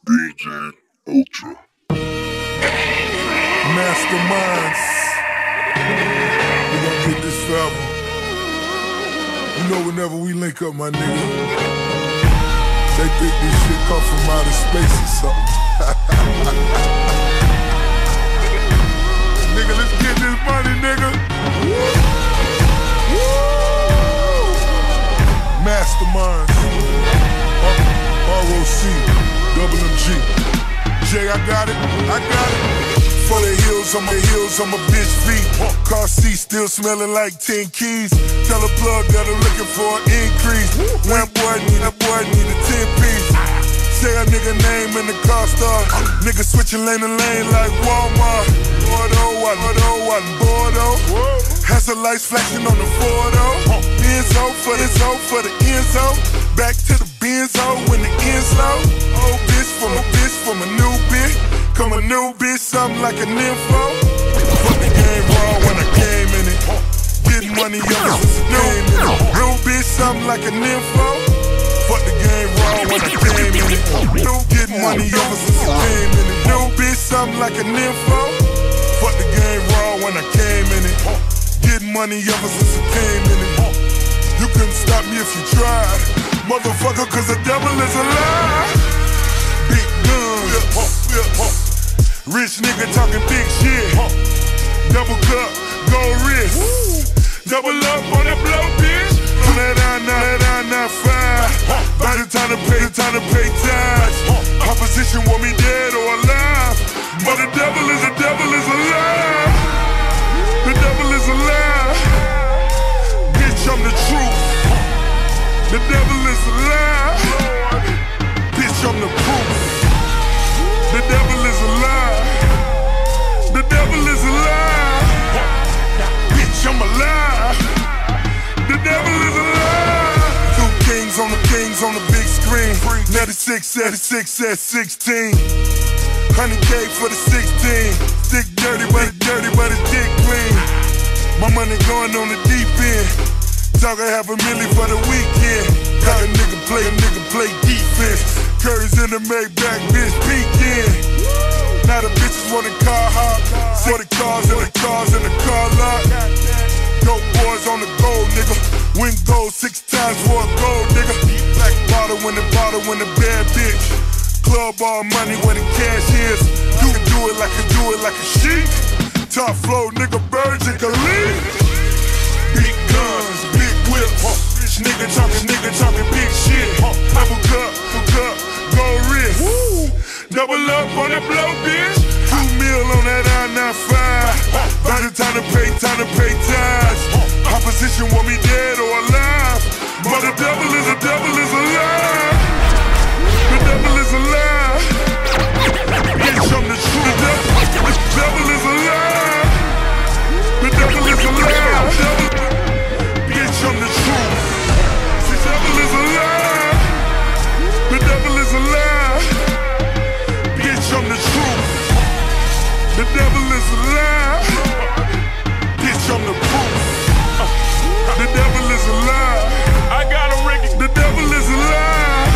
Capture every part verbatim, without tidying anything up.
D J Ultra. Masterminds. We gon' get this forever. You know whenever we link up, my nigga, they think this shit come from outer space or something. Nigga, let's get this money, nigga. Woo! Masterminds. R O C, double M G. Jay, I got it, I got it. For the hills, on my heels, on my bitch feet. Car seat still smelling like ten keys. Tell a plug that I'm looking for an increase. One boy need a boy need a ten piece. Say a nigga name in the car start. Nigga switching lane to lane like Walmart. Bordeaux, Bordeaux, Bordeaux. Has the lights flashing on the Fordo. Enzo for the Enzo for the Enzo. Back to the Benzo when the end's low. Old bitch from a bitch from a new bitch. Come a new bitch, something like a nympho. Fuck the game wrong when I came in it. Getting money ever since I came in it. New bitch, something like a nympho. Fuck the game wrong when I came in it. New getting money ever since I came in it. New bitch, something like a nympho. Fuck the game wrong when I came in it. Getting money ever since I came in it. You couldn't stop me if you tried, motherfucker, cause the devil is alive. Big guns. Rich nigga talking big shit. Double cup, gold wrist. Double up on that blow, bitch. On that I nine, that I nine five. By the time to pay, the time to pay tithes. Opposition want me dead or alive, but the devil is the devil is alive. The devil is alive. Bitch, I'm the truth. The devil is alive. Bitch, I'm the proof. The devil is alive. The devil is alive. Bitch, I'm alive. The devil is alive. Two kings on the kings on the big screen. ninety-six, eighty-six at sixteen. one hundred K for the sixteen. Stick dirty, but it's dirty, but it's dick clean. My money going on the deep end. Talkin' half a million for the weekend. Got a nigga play, a nigga play defense. Curry's in the Maybach, bitch, peeking. Now the bitches want a car hop. For the cars and the cars in the car lot. Dope boys on the gold, nigga. Win gold six times for a gold, nigga. Black bottle when the bottle when the bad bitch. Club all money where the cash is. You can do it like a do it like a sheep. Top flow, nigga, birds and Khalid. Big guns, big whips. Rich nigga talking, nigga talking big shit. Double cup, double cup, gold wrist. Double up on that blow, bitch. Two mil on that I nine five. By the time to pay, time to pay tithes. Opposition want me dead or alive, but the devil is the devil is alive. The devil is alive. Bitch, I'm the truth. The devil, the devil is alive. The devil is alive. Devil, bitch, I'm the truth. The devil is alive. The devil is alive. Bitch, I'm the truth. The devil is alive. Bitch, I'm the proof. The devil is alive. I got a Ricky. The devil is alive.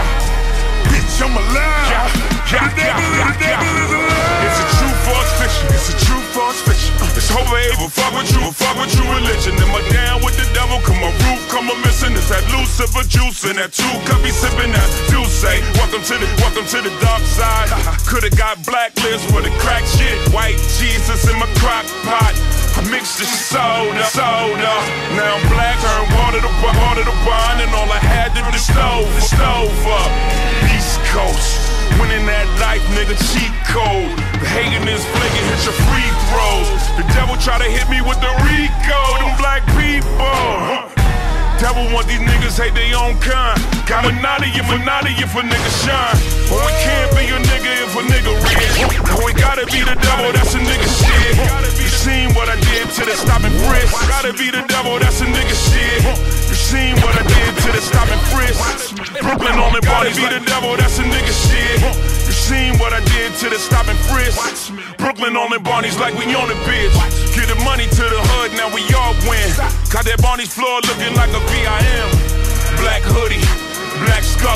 Bitch, I'm alive. The devil, the devil is alive. It's a true false fiction. It's a true false fiction. It's hope I ever fuck with you, fuck with you religion. Am I down with the devil? Come my roof, come a missing. It's that Lucifer juice and that two cup be sipping that do say. Welcome to the, welcome to the dark side. Coulda got blacklist for the crack shit. White Jesus in my crock pot. I mixed the soda, soda. Now I'm black, turn water to water to wine, and all I had to the stove, the stove up. East Coast, winning that life, nigga, cheat code. The hating is flaking, hit your free throws. The devil try to hit me with the Rico, them black people. Devil want these niggas hate their own kind. Got monotony, monotony if a nigga shine. But we can't be a nigga if a nigga rich. But we gotta be the devil, that's a nigga shit. You seen what I did to the stop and frisk. Gotta be the devil, that's a nigga shit. You seen what I did to the stop and frisk. Brooklyn on me, gotta be the devil, that's a nigga shit. You seen what I did to the stop and frisk. Brooklyn on the Barney's like we on the bitch. Get the money to the hood, now we all win. Got that Barney's floor looking like a V I M. Black hoodie, black Scully.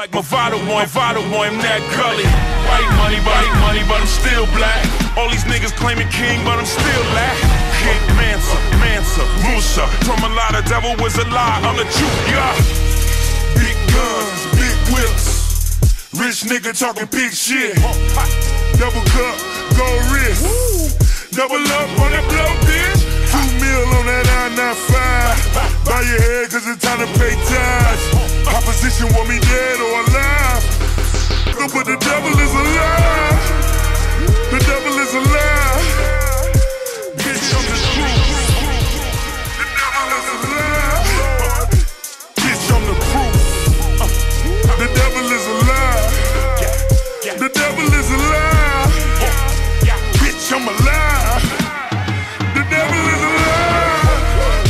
like Movado boy, Movado boy, I'm that gully. White money, white money, but I'm still black. All these niggas claiming king, but I'm still lack. King Mansa, Mansa, Musa. From a lot of devil was a lie, I'm the truth, yeah. Big guns, big whips. Rich nigga talking big shit. Double cup, gold wrist. Double up on that blow, bitch. Two mil on that I ninety-five. Bow your head cause it's time to pay tithes. Opposition want me dead or alive. But the devil is alive. The devil is alive. Bitch, I'm the truth. The devil is alive. Bitch, I'm the proof. The devil is alive. The devil is alive. Bitch, I'm alive. The devil is alive.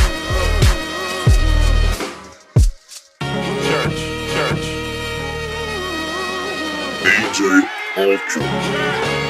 Church, church. D J Ultra.